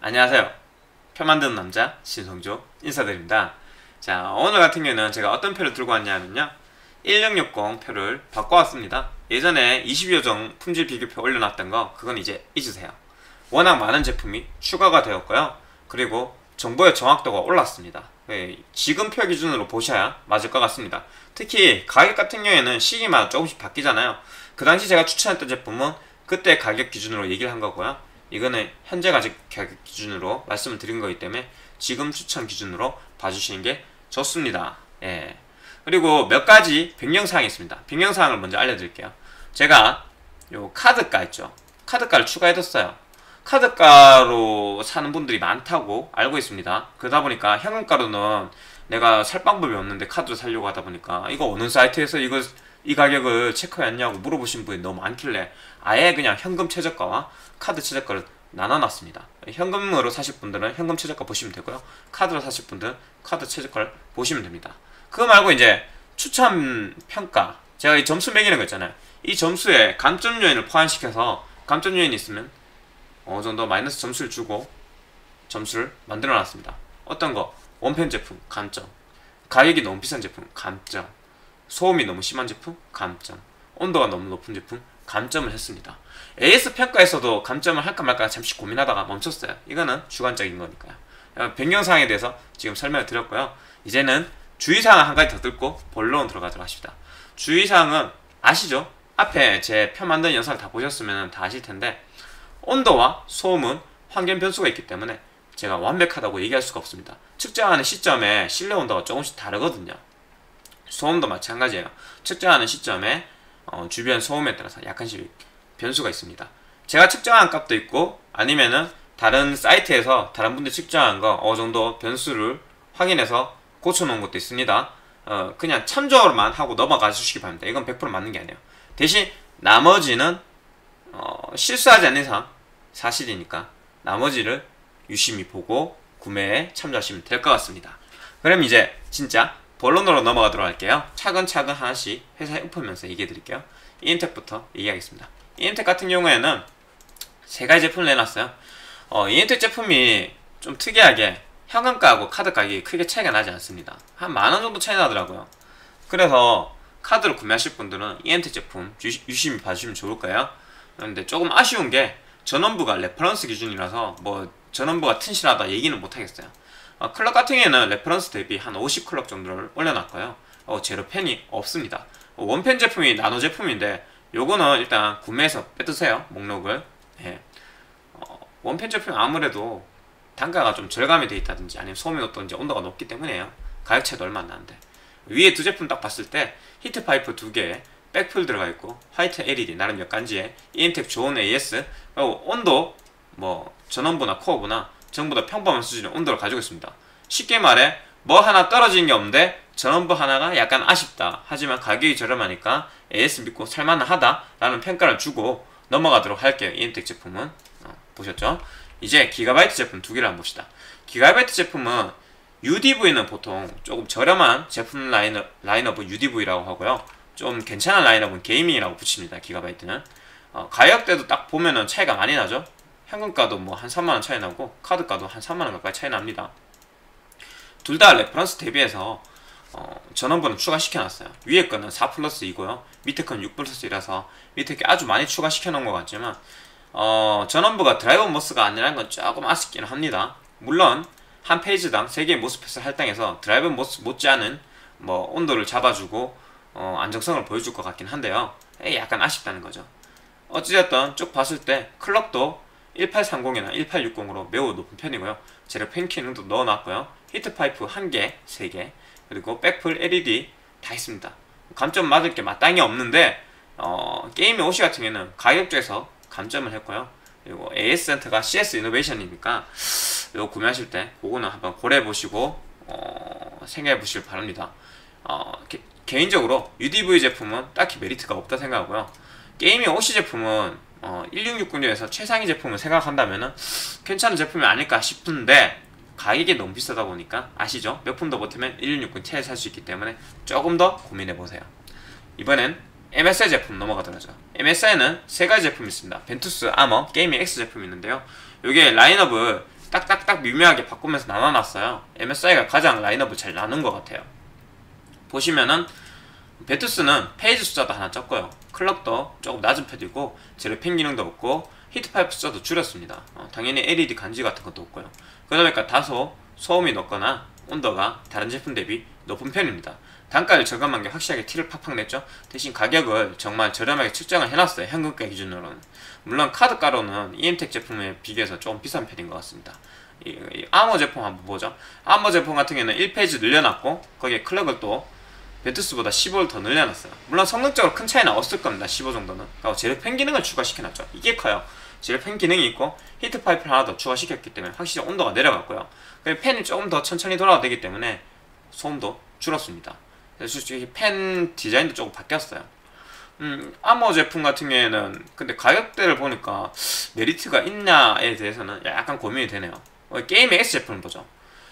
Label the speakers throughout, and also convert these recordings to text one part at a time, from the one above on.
Speaker 1: 안녕하세요. 표 만드는 남자 신성조 인사드립니다. 자, 오늘 같은 경우에는 제가 어떤 표를 들고 왔냐면요, 1660 표를 바꿔왔습니다. 예전에 22호정 품질 비교표 올려놨던 거, 그건 이제 잊으세요. 워낙 많은 제품이 추가가 되었고요. 그리고 정보의 정확도가 올랐습니다. 지금 표 기준으로 보셔야 맞을 것 같습니다. 특히 가격 같은 경우에는 시기마다 조금씩 바뀌잖아요. 그 당시 제가 추천했던 제품은 그때 가격 기준으로 얘기를 한 거고요. 이거는 현재 가격 기준으로 말씀을 드린 거기 때문에 지금 추천 기준으로 봐주시는 게 좋습니다. 예. 그리고 몇 가지 변경사항이 있습니다. 변경사항을 먼저 알려드릴게요. 제가 요 카드가 있죠. 카드가를 추가해뒀어요. 카드가로 사는 분들이 많다고 알고 있습니다. 그러다 보니까 현금가로는 내가 살 방법이 없는데 카드로 살려고 하다 보니까 이거 어느 사이트에서 이 가격을 체크했냐고 물어보신 분이 너무 많길래 아예 그냥 현금 최저가와 카드 최저가를 나눠놨습니다. 현금으로 사실 분들은 현금 최저가 보시면 되고요. 카드로 사실 분들은 카드 최저가를 보시면 됩니다. 그거 말고 이제 추천 평가, 제가 이 점수 매기는 거 있잖아요. 이 점수에 감점 요인을 포함시켜서 감점 요인이 있으면 어느 정도 마이너스 점수를 주고 점수를 만들어 놨습니다. 어떤 거? 원펜 제품 감점, 가격이 너무 비싼 제품 감점, 소음이 너무 심한 제품 감점, 온도가 너무 높은 제품 감점을 했습니다. AS 평가에서도 감점을 할까 말까 잠시 고민하다가 멈췄어요. 이거는 주관적인 거니까요. 변경사항에 대해서 지금 설명을 드렸고요. 이제는 주의사항 한 가지 더 듣고 본론 들어가도록 하십니다. 주의사항은 아시죠? 앞에 제 표 만드는 영상을 다 보셨으면 다 아실 텐데, 온도와 소음은 환경 변수가 있기 때문에 제가 완벽하다고 얘기할 수가 없습니다. 측정하는 시점에 실내 온도가 조금씩 다르거든요. 소음도 마찬가지예요. 측정하는 시점에 주변 소음에 따라서 약간씩 변수가 있습니다. 제가 측정한 값도 있고 아니면은 다른 사이트에서 다른 분들이 측정한 거 어느 정도 변수를 확인해서 고쳐놓은 것도 있습니다. 그냥 참조로만 하고 넘어가 주시기 바랍니다. 이건 100% 맞는 게 아니에요. 대신 나머지는 실수하지 않는 이상 사실이니까 나머지를 유심히 보고 구매에 참조하시면 될 것 같습니다. 그럼 이제 진짜 본론으로 넘어가도록 할게요. 차근차근 하나씩 회사에 읊으면서 얘기해 드릴게요. 이엔텍부터 얘기하겠습니다. 이엔텍 같은 경우에는 세 가지 제품을 내놨어요. 이엔텍 제품이 좀 특이하게 현금가하고 카드 가격이 크게 차이가 나지 않습니다. 한 만원 정도 차이 나더라고요. 그래서 카드로 구매하실 분들은 이엔텍 제품 유심히 봐주시면 좋을 거예요. 그런데 조금 아쉬운 게 전원부가 레퍼런스 기준이라서 뭐 전원부가 튼실하다 얘기는 못하겠어요. 클럭 같은 경우에는 레퍼런스 대비 한 50클럭 정도를 올려놨고요. 제로 펜이 없습니다. 원펜 제품이 나노 제품인데 요거는 일단 구매해서 빼두세요. 목록을. 예. 원펜 제품이 아무래도 단가가 좀 절감이 돼 있다든지 아니면 소음이 높든지 온도가 높기 때문에요. 가격 차이도 얼마 안 나는데, 위에 두 제품 딱 봤을 때 히트 파이프 두 개에 백풀 들어가 있고 화이트 LED 나름 역간지에 이엔텍 좋은 AS, 그리고 온도 뭐 전원부나 코어부나 전부 다 평범한 수준의 온도를 가지고 있습니다. 쉽게 말해 뭐 하나 떨어지는 게 없는데 전원부 하나가 약간 아쉽다, 하지만 가격이 저렴하니까 AS 믿고 살만하다 라는 평가를 주고 넘어가도록 할게요. 이엔텍 제품은 보셨죠? 이제 기가바이트 제품 두 개를 한번 봅시다. 기가바이트 제품은 UDV는 보통 조금 저렴한 제품 라인업은 UDV라고 하고요, 좀 괜찮은 라인업은 게이밍이라고 붙입니다. 기가바이트는 가격대도 딱 보면은 차이가 많이 나죠. 현금가도 뭐 한 3만원 차이 나고 카드가도 한 3만원 가까이 차이 납니다. 둘 다 레퍼런스 대비해서 전원부는 추가시켜놨어요. 위에 거는 4 플러스 2고요 밑에 거는 6 플러스 1이라서 밑에 게 아주 많이 추가시켜놓은 것 같지만 전원부가 드라이버 모스가 아니라는 건 조금 아쉽긴 합니다. 물론 한 페이지당 3개의 모스펫을 할당해서 드라이버 모스 못지않은 뭐 온도를 잡아주고 안정성을 보여줄 것 같긴 한데요, 약간 아쉽다는 거죠. 어찌됐든 쭉 봤을 때 클럭도 1830이나 1860으로 매우 높은 편이고요. 제로 펜 기능도 넣어놨고요. 히트파이프 1개, 3개, 그리고 백풀 LED 다 있습니다. 감점 맞을 게 마땅히 없는데 게임의 OC 같은 경우에는 가격대에서 감점을 했고요. 그리고 AS 센터가 CS 이노베이션이니까 이거 구매하실 때 그거는 한번 고려해보시고 생각해보시길 바랍니다. 개인적으로 UDV 제품은 딱히 메리트가 없다 생각하고요. 게이밍 OC 제품은 1660에서 최상위 제품을 생각한다면 괜찮은 제품이 아닐까 싶은데 가격이 너무 비싸다 보니까 아시죠? 몇 푼 더 보태면 1660 Ti 살 수 있기 때문에 조금 더 고민해보세요. 이번엔 MSI 제품 넘어가도록 하죠. MSI는 세 가지 제품이 있습니다. 벤투스, 아머, 게이밍 X 제품이 있는데요, 이게 라인업을 딱딱딱 미묘하게 바꾸면서 나눠놨어요. MSI가 가장 라인업을 잘 나눈 것 같아요. 보시면은 베투스는 페이지 숫자도 하나 적고요. 클럭도 조금 낮은 편이고 제로펜 기능도 없고 히트파이프 숫자도 줄였습니다. 당연히 LED 간지 같은 것도 없고요. 그러다 보니까 다소 소음이 높거나 온도가 다른 제품 대비 높은 편입니다. 단가를 절감한 게 확실하게 티를 팍팍 냈죠. 대신 가격을 정말 저렴하게 측정을 해놨어요. 현금가 기준으로는. 물론 카드가로는 EMTEC 제품에 비교해서 조금 비싼 편인 것 같습니다. 이 아머 제품 한번 보죠. 아머 제품 같은 경우는 1페이지 늘려놨고 거기에 클럭을 또 베투스보다 15를 더 늘려놨어요. 물론 성능적으로 큰 차이는 없을 겁니다. 15 정도는. 그리고 제로펜 기능을 추가시켜놨죠. 이게 커요. 제로펜 기능이 있고 히트파이프를 하나 더 추가시켰기 때문에 확실히 온도가 내려갔고요. 그리고 팬이 조금 더 천천히 돌아도 되기 때문에 소음도 줄었습니다. 그래서 솔직히 팬 디자인도 조금 바뀌었어요. 아머 제품 같은 경우에는 근데 가격대를 보니까 메리트가 있냐에 대해서는 약간 고민이 되네요. 게이밍 S 제품을 보죠.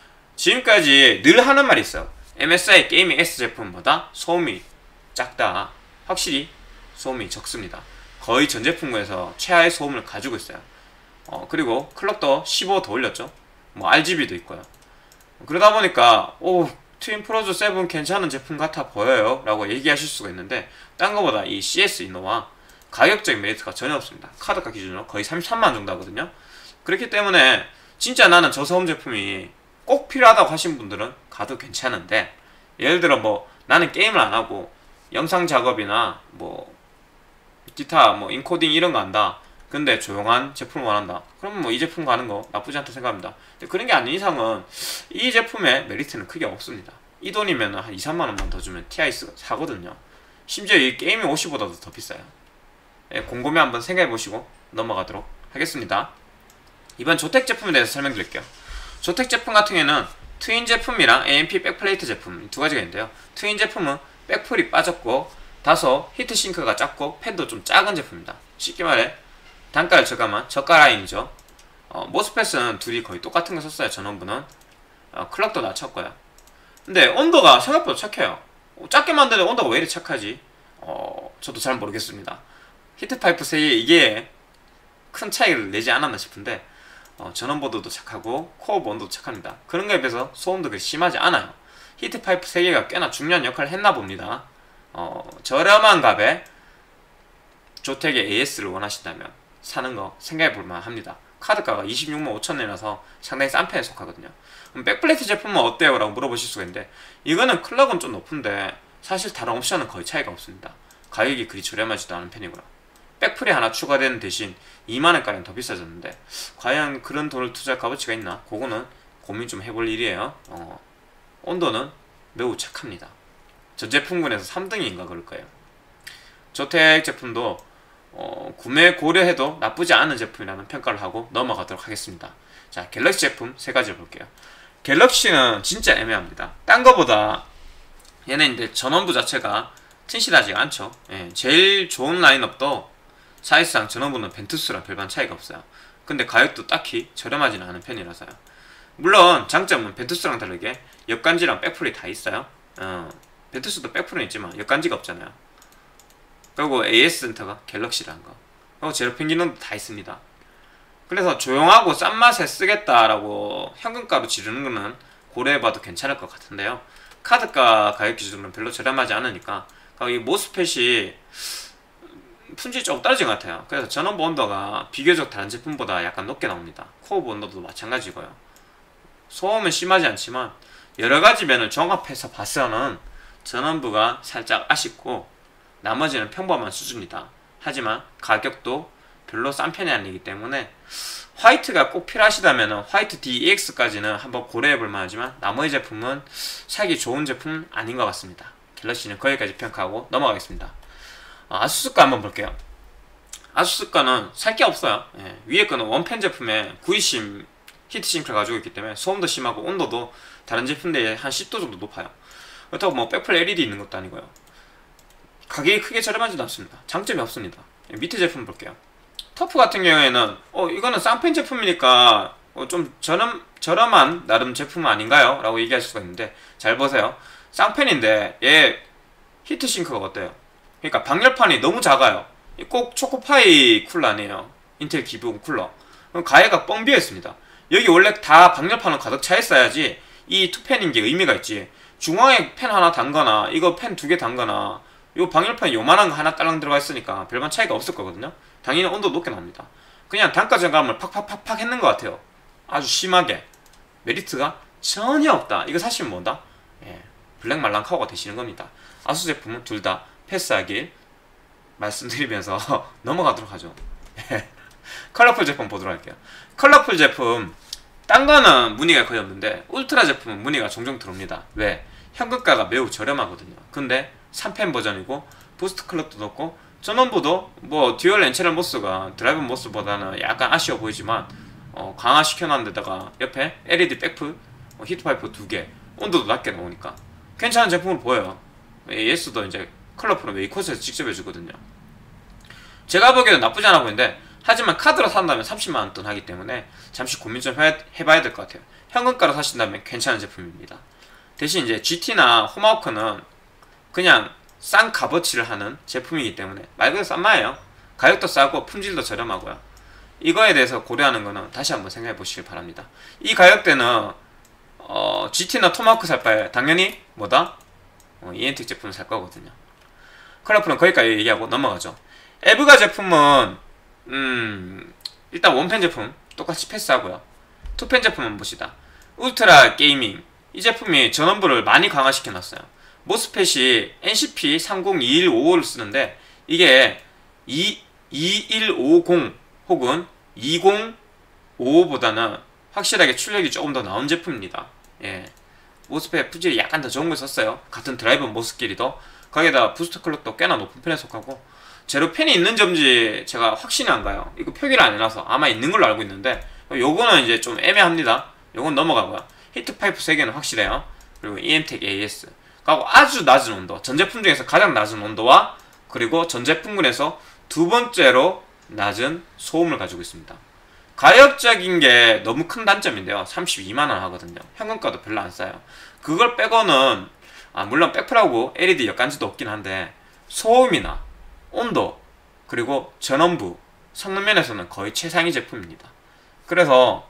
Speaker 1: 지금까지 늘 하는 말이 있어요. MSI 게이밍 S 제품보다 소음이 작다. 확실히 소음이 적습니다. 거의 전 제품군에서 최하의 소음을 가지고 있어요. 그리고 클럭도 15 더 올렸죠. 뭐 RGB도 있고요. 그러다 보니까 트윈 프로즈 7 괜찮은 제품 같아 보여요 라고 얘기하실 수가 있는데 딴 거보다 이 CS 이노와 가격적인 메리트가 전혀 없습니다. 카드가 기준으로 거의 33만 정도 하거든요. 그렇기 때문에 진짜 나는 저소음 제품이 꼭 필요하다고 하신 분들은 가도 괜찮은데, 예를 들어 뭐 나는 게임을 안 하고 영상 작업이나 뭐 기타 뭐 인코딩 이런 거 한다. 근데 조용한 제품을 원한다. 그러면 뭐 이 제품 가는 거 나쁘지 않다 생각합니다. 근데 그런 게 아닌 이상은 이 제품의 메리트는 크게 없습니다. 이 돈이면 한 2, 3만 원만 더 주면 TI 사거든요. 심지어 이 게이밍 OC보다도 더 비싸요. 곰곰이 한번 생각해 보시고 넘어가도록 하겠습니다. 이번 조텍 제품에 대해서 설명드릴게요. 조텍 제품 같은 경우에는 트윈 제품이랑 AMP 백플레이트 제품 두 가지가 있는데요. 트윈 제품은 백플이 빠졌고 다소 히트싱크가 작고 팬도 좀 작은 제품입니다. 쉽게 말해 단가를 절감한 저가 라인이죠. 모스펫은 둘이 거의 똑같은 거 썼어요. 전원부는 클럭도 낮췄고요. 근데 온도가 생각보다 착해요. 작게 만드는 온도가 왜 이렇게 착하지? 저도 잘 모르겠습니다. 히트파이프 세기에 이게 큰 차이를 내지 않았나 싶은데 전원보드도 착하고 코어 온도도 착합니다. 그런 거에 비해서 소음도 그렇게 심하지 않아요. 히트파이프 3개가 꽤나 중요한 역할을 했나 봅니다. 저렴한 값에 조텍의 AS를 원하신다면 사는 거 생각해 볼만 합니다. 카드가가 26만 5천원이라서 상당히 싼 편에 속하거든요. 그럼 백플레이트 제품은 어때요? 라고 물어보실 수가 있는데 이거는 클럭은 좀 높은데 사실 다른 옵션은 거의 차이가 없습니다. 가격이 그리 저렴하지도 않은 편이고요. 백플이 하나 추가되는 대신 2만원가량 더 비싸졌는데 과연 그런 돈을 투자할 값어치가 있나? 그거는 고민 좀 해볼 일이에요. 온도는 매우 착합니다. 전 제품군에서 3등인가 그럴 거예요. 조텍 제품도 구매 고려해도 나쁘지 않은 제품이라는 평가를 하고 넘어가도록 하겠습니다. 자, 갤럭시 제품 세 가지를 볼게요. 갤럭시는 진짜 애매합니다. 딴 거보다 얘는 이제 전원부 자체가 튼실하지가 않죠. 제일 좋은 라인업도 사실상 전원부는 벤투스랑 별반 차이가 없어요. 근데 가격도 딱히 저렴하지는 않은 편이라서요. 물론 장점은 벤투스랑 다르게 옆간지랑 백풀이 다 있어요. 벤투스도 백풀은 있지만 옆간지가 없잖아요. 그리고 AS 센터가 갤럭시라는 거, 그리고 제로펜 기능도 다 있습니다. 그래서 조용하고 싼 맛에 쓰겠다라고 현금가로 지르는 거는 고려해봐도 괜찮을 것 같은데요. 카드가 가격 기준으로는 별로 저렴하지 않으니까 이 모스펫이 품질이 조금 떨어진 것 같아요. 그래서 전원부 온도가 비교적 다른 제품보다 약간 높게 나옵니다. 코어부 온도도 마찬가지고요. 소음은 심하지 않지만 여러가지 면을 종합해서 봐서는 전원부가 살짝 아쉽고 나머지는 평범한 수준이다. 하지만 가격도 별로 싼 편이 아니기 때문에 화이트가 꼭 필요하시다면 화이트 DEX까지는 한번 고려해볼 만하지만 나머지 제품은 사기 좋은 제품 아닌 것 같습니다. 갤럭시는 거기까지 평가하고 넘어가겠습니다. 아수스가 한번 볼게요. 아수스가는 살 게 없어요. 위에 거는 원펜 제품에 구이심 히트싱크를 가지고 있기 때문에 소음도 심하고 온도도 다른 제품들에 한 10도 정도 높아요. 그렇다고 뭐 백플 LED 있는 것도 아니고요. 가격이 크게 저렴하지도 않습니다. 장점이 없습니다. 밑에 제품 볼게요. 터프 같은 경우에는 이거는 쌍펜 제품이니까 좀 저렴한 나름 제품 아닌가요? 라고 얘기할 수가 있는데 잘 보세요. 쌍펜인데 얘 히트싱크가 어때요? 그러니까 방열판이 너무 작아요. 꼭 초코파이 쿨러 아니에요. 인텔 기본 쿨러. 가해가 뻥 비어 있습니다. 여기 원래 다 방열판은 가득 차 있어야지 이 투펜인 게 의미가 있지. 중앙에 펜 하나 담거나 이거 펜 두 개 담거나 요 방열판에 요만한 거 하나 딸랑 들어가 있으니까 별반 차이가 없을 거거든요. 당연히 온도 높게 나옵니다. 그냥 단가 절감을 팍팍팍팍 했는 것 같아요. 아주 심하게. 메리트가 전혀 없다. 이거 사시면 뭔다? 예, 블랙 말랑카오가 되시는 겁니다. 아수 제품은 둘 다 패스하길 말씀드리면서 넘어가도록 하죠. 컬러풀 제품 보도록 할게요. 컬러풀 제품 딴 거는 문의가 거의 없는데 울트라 제품은 문의가 종종 들어옵니다. 왜? 현금가가 매우 저렴하거든요. 근데 3펜 버전이고 부스트 클럭도 높고 전원부도 뭐 듀얼 엔체럴 모스가 드라이브 모스보다는 약간 아쉬워 보이지만 강화시켜놓은 데다가 옆에 LED 백프 히트파이프 2개 온도도 낮게 나오니까 괜찮은 제품으로 보여요. AS도 이제 컬러풀은 웨이코스에서 직접 해주거든요. 제가 보기에는 나쁘지 않아 보이는데 하지만 카드로 산다면 30만원 돈 하기 때문에 잠시 고민 좀 해봐야 될 것 같아요. 현금가로 사신다면 괜찮은 제품입니다. 대신 이제 GT나 홈워크는 그냥 싼 값어치를 하는 제품이기 때문에 말 그대로 싼 마예요. 가격도 싸고 품질도 저렴하고요. 이거에 대해서 고려하는 거는 다시 한번 생각해 보시길 바랍니다. 이 가격대는 GT나 토마호크 살 바에 당연히 뭐다? 이엔텍 제품을 살 거거든요. 컬러풀은 거기까지 얘기하고 넘어가죠. 에브가 제품은 일단 원펜 제품 똑같이 패스하고요. 투펜 제품은 봅시다. 울트라 게이밍 이 제품이 전원부를 많이 강화시켜 놨어요. 모스펫이 NCP302155를 쓰는데 이게 2150 혹은 2055보다는 확실하게 출력이 조금 더 나은 제품입니다. 예, 모스펫 품질이 약간 더 좋은 걸 썼어요. 같은 드라이버 모스끼리도. 거기에다 부스트 클럭도 꽤나 높은 편에 속하고 제로 펜이 있는 점지 제가 확신이 안 가요. 이거 표기를 안 해놔서 아마 있는 걸로 알고 있는데 요거는 이제 좀 애매합니다. 요건 넘어가고요. 히트파이프 3개는 확실해요. 그리고 EMTEC AS 그리고 아주 낮은 온도, 전 제품 중에서 가장 낮은 온도와 그리고 전 제품군에서 두 번째로 낮은 소음을 가지고 있습니다. 가격적인 게 너무 큰 단점인데요. 32만원 하거든요. 현금가도 별로 안 싸요. 그걸 빼고는 물론 백플하고 LED 역간지도 없긴 한데 소음이나 온도 그리고 전원부 성능 면에서는 거의 최상위 제품입니다. 그래서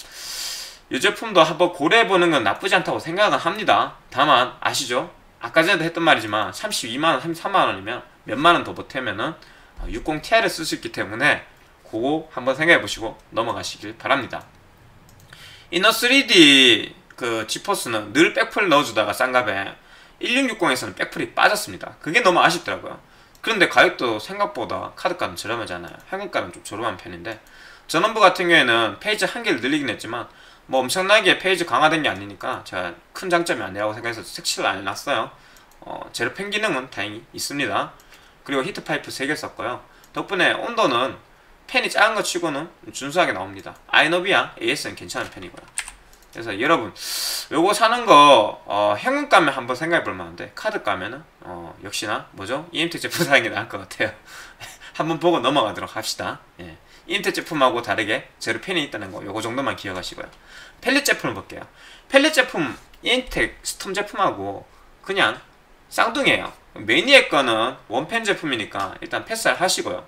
Speaker 1: 이 제품도 한번 고려해보는 건 나쁘지 않다고 생각은 합니다. 다만 아시죠? 아까 전에도 했던 말이지만 32만원, 33만원이면 몇만원 더 보태면은 60ti를 쓸 수 있기 때문에 그거 한번 생각해보시고 넘어가시길 바랍니다. 이너 3D 그 지포스는 늘 백플 넣어주다가 싼값에 1660에서는 백플이 빠졌습니다. 그게 너무 아쉽더라고요. 그런데 가격도 생각보다 카드값은 저렴하잖아요. 현금값은 좀 저렴한 편인데 전원부 같은 경우에는 페이지 한 개를 늘리긴 했지만 뭐 엄청나게 페이지 강화된 게 아니니까 제가 큰 장점이 아니라고 생각해서 색칠을 안 해놨어요. 제로 펜 기능은 다행히 있습니다. 그리고 히트파이프 3개 썼고요. 덕분에 온도는 펜이 작은 거 치고는 준수하게 나옵니다. 아이노비아 AS는 괜찮은 편이고요. 그래서 여러분 요거 사는 거 현금 가면 한번 생각해 볼 만한데 카드 가면은 역시나 뭐죠? EMTEC 제품 사는 게 나을 것 같아요. 한번 보고 넘어가도록 합시다. 예. EMTEC 제품하고 다르게 제로 펜이 있다는 거 요거 정도만 기억하시고요. 펠릿 제품을 볼게요. 펠릿 제품 EMTEC 스톰 제품하고 그냥 쌍둥이에요. 매니의 거는 원펜 제품이니까 일단 패스를 하시고요.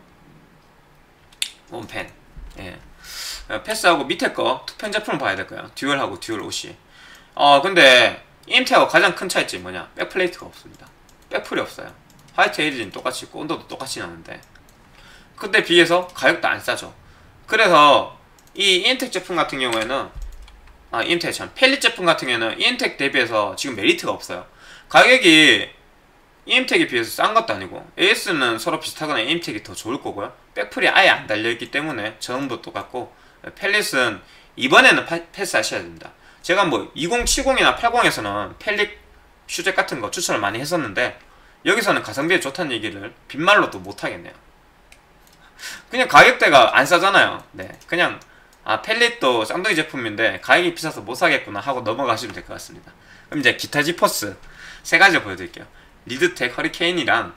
Speaker 1: 원펜. 예. 패스하고 밑에 거 투펜 제품을 봐야 될 거예요. 듀얼하고 듀얼 OC. 근데 EMT하고 가장 큰 차이점이 뭐냐? 백플레이트가 없습니다. 백플이 없어요. 화이트 LED는 똑같이 있고 온도도 똑같이 나는데 그때 비해서 가격도 안 싸죠. 그래서 이 EMTEC 제품 같은 경우에는 EMTEC 참 펠릿 제품 같은 경우에는 EMTEC 대비해서 지금 메리트가 없어요. 가격이 EMTEC에 비해서 싼 것도 아니고 AS는 서로 비슷하거나 EMTEC이 더 좋을 거고요. 백플이 아예 안 달려있기 때문에 전원도 똑같고 펠릿은 이번에는 패스하셔야 됩니다. 제가 뭐 2070이나 80에서는 펠릿 슈잭 같은 거 추천을 많이 했었는데 여기서는 가성비에 좋다는 얘기를 빈말로도 못하겠네요. 그냥 가격대가 안 싸잖아요. 네, 그냥 펠릿도 쌍둥이 제품인데 가격이 비싸서 못 사겠구나 하고 넘어가시면 될 것 같습니다. 그럼 이제 기타 지포스 세 가지 보여드릴게요. 리드텍 허리케인이랑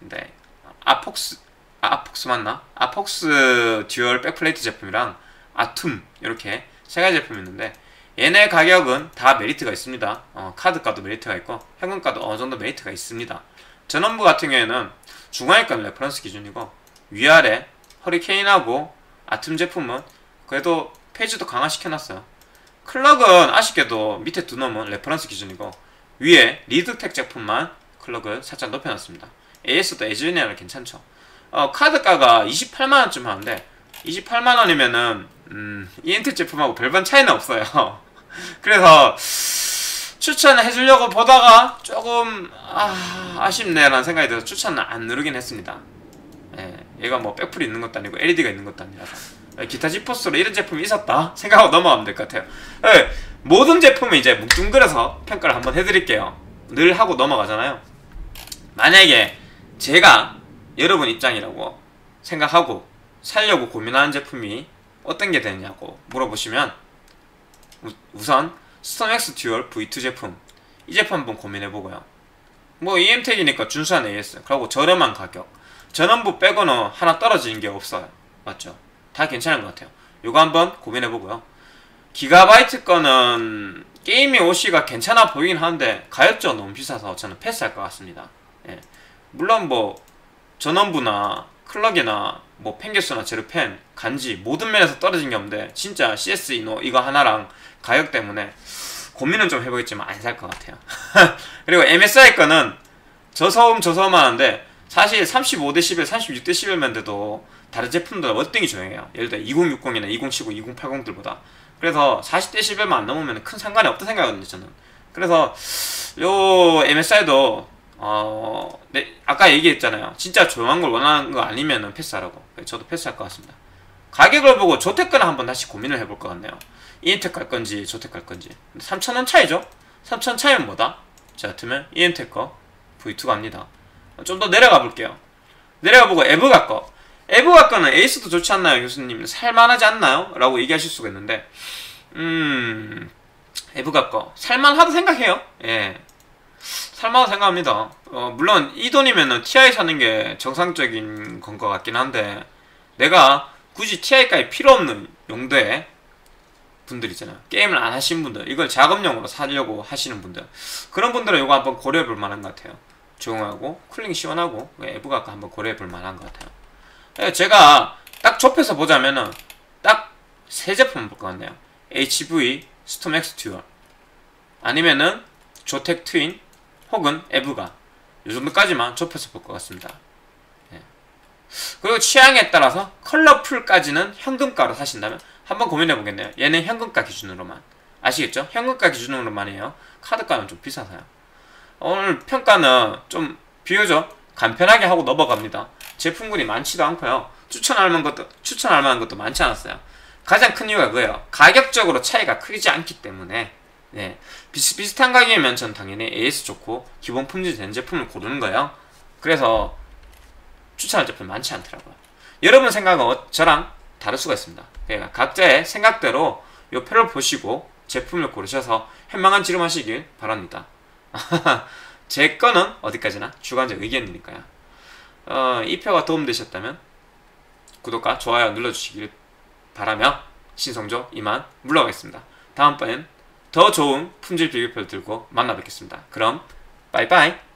Speaker 1: 아폭스 맞나? 아폭스 듀얼 백플레이트 제품이랑 아툼 이렇게 세 가지 제품이 있는데 얘네 가격은 다 메리트가 있습니다. 카드가도 메리트가 있고 현금가도 어느 정도 메리트가 있습니다. 전원부 같은 경우에는 중앙에 건 레퍼런스 기준이고 위아래 허리케인하고 아툼 제품은 그래도 페이지도 강화시켜놨어요. 클럭은 아쉽게도 밑에 두 놈은 레퍼런스 기준이고 위에 리드텍 제품만 클럭을 살짝 높여놨습니다. AS도 에즈니아는 괜찮죠. 카드가가 28만원쯤 하는데 28만원이면은 ENT 제품하고 별반 차이는 없어요. 그래서 추천을 해주려고 보다가 조금 아쉽네 라는 생각이 들어서 추천을 안 누르긴 했습니다. 예, 얘가 뭐 백풀이 있는 것도 아니고 LED가 있는 것도 아니라서 기타 지포스로 이런 제품이 있었다 생각하고 넘어가면 될 것 같아요. 예, 모든 제품은 이제 뭉뚱그려서 평가를 한번 해드릴게요. 늘 하고 넘어가잖아요. 만약에 제가 여러분 입장이라고 생각하고 살려고 고민하는 제품이 어떤 게 되느냐고 물어보시면 우선 스톰엑스 듀얼 V2 제품, 이 제품 한번 고민해보고요. 뭐 EM택이니까 준수한 AS, 그리고 저렴한 가격, 전원부 빼고는 하나 떨어지는 게 없어요. 맞죠? 다 괜찮은 것 같아요. 요거 한번 고민해보고요. 기가바이트 거는 게임의 OC가 괜찮아 보이긴 하는데 가격적으로 너무 비싸서 저는 패스할 것 같습니다. 예. 물론 뭐 전원부나 클럭이나 뭐 펜 개수나 제로펜, 간지 모든 면에서 떨어진 게 없는데 진짜 CS 이거 하나랑 가격 때문에 고민은 좀 해보겠지만 안 살 것 같아요. 그리고 MSI 거는 저소음 하는데 사실 35dB, 36dB면 돼도 다른 제품들보다 월등히 조용해요. 예를 들어 2060이나 2070, 2080들보다. 그래서 40dB만 안 넘으면 큰 상관이 없다 생각하거든요 저는. 그래서 요 MSI도 네, 아까 얘기했잖아요. 진짜 조용한 걸 원하는 거 아니면 패스하라고. 저도 패스할 것 같습니다. 가격을 보고 조텍 거나 한번 다시 고민을 해볼 것 같네요. EN텍 갈 건지 조텍 갈 건지. 3,000원 차이죠? 3,000원 차이면 뭐다? 자, 같으면 EN텍 거 V2 갑니다. 좀 더 내려가 볼게요. 내려가 보고 에브가 거. 에브가 거는 에이스도 좋지 않나요, 교수님? 살만하지 않나요? 라고 얘기하실 수가 있는데 에브가 거 살만하다 생각해요. 예, 살만하다 생각합니다. 물론 이 돈이면은 TI 사는 게 정상적인 건 것 같긴 한데 내가 굳이 TI까지 필요 없는 용도의 분들 있잖아요. 게임을 안 하신 분들, 이걸 작업용으로 사려고 하시는 분들, 그런 분들은 이거 한번 고려해 볼 만한 것 같아요. 조용하고 쿨링 시원하고 에브가 한번 고려해 볼 만한 것 같아요. 제가 딱 좁혀서 보자면은 딱 세 제품 볼 것 같네요. HV 스톰엑스 듀얼, 아니면은 조텍 트윈, 혹은 에브가. 이 정도까지만 좁혀서 볼 것 같습니다. 예. 그리고 취향에 따라서 컬러풀까지는 현금가로 사신다면 한번 고민해 보겠네요. 얘는 현금가 기준으로만. 아시겠죠? 현금가 기준으로만 해요. 카드가는 좀 비싸서요. 오늘 평가는 좀 비교적 간편하게 하고 넘어갑니다. 제품군이 많지도 않고요. 추천할 만한 것도 많지 않았어요. 가장 큰 이유가 그거예요. 가격적으로 차이가 크지 않기 때문에. 네, 비슷비슷한 가격이면 전 당연히 AS 좋고 기본 품질 된 제품을 고르는 거예요. 그래서 추천할 제품이 많지 않더라고요. 여러분 생각은 저랑 다를 수가 있습니다. 그러니까 각자의 생각대로 이 표를 보시고 제품을 고르셔서 현명한 지름하시길 바랍니다. 제 거는 어디까지나 주관적 의견이니까요. 이 표가 도움되셨다면 구독과 좋아요 눌러주시길 바라며 신성조 이만 물러가겠습니다. 다음번엔 더 좋은 품질 비교표를 들고 만나 뵙겠습니다. 그럼 빠이빠이.